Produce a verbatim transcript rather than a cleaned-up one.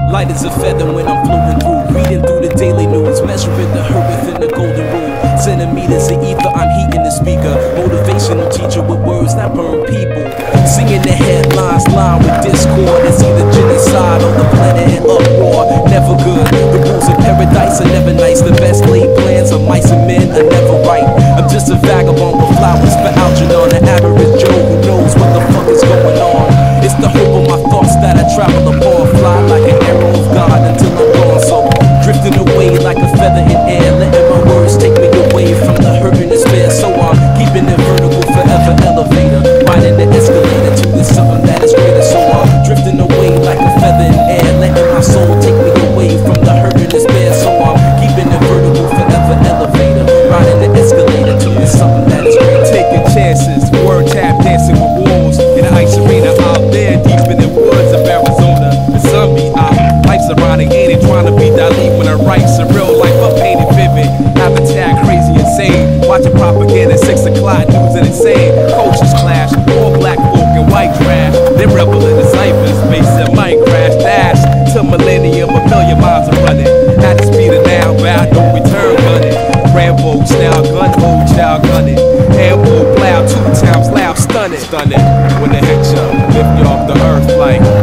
Light as a feather when I'm floating through, reading through the daily news, measuring the hurt within the golden rule. Centimeters of ether, I'm heating the speaker. Motivational teacher with words that burn people. Singing the headlines, line with discord. It's either genocide or the planet in uproar. Never good. The rules of paradise are never nice. The best laid plans of mice and men are never right. I'm just a vagabond with flowers for Algernon, an average Joe who knows what the fuck is going on. It's the hope of my thoughts that I travel upon, fly like an arrow of God until I'm gone. So drifting away like a feather in air, letting my words take me away from the hurt and despair. So I'm keeping it vertical, forever elevator, riding the escalator to the something that is greater. So I'm drifting away like a feather in air, letting my soul take me away from the hurt and despair. So I'm keeping it vertical, forever elevator, riding the escalator to the something that is greater. Taking chances, word tap dancing with wolves in the ice arena out there deep in the woods of Arizona. The sun be out, life's ironic, ain't it? Trying to be Dali when I write surreal life, I painted vivid. Habitat crazy, insane. Watching propaganda, six o'clock news and insane. Cultures clash, all black folk and white trash. They rebel in the cyberspace and might crash. Dash to millennium, a million miles are running. At the speed of now, bound no return gunning. Rambo style gun, old child gunning. Ambo plow, two times loud, stunning. Stunning when the head jump, lift you off the earth like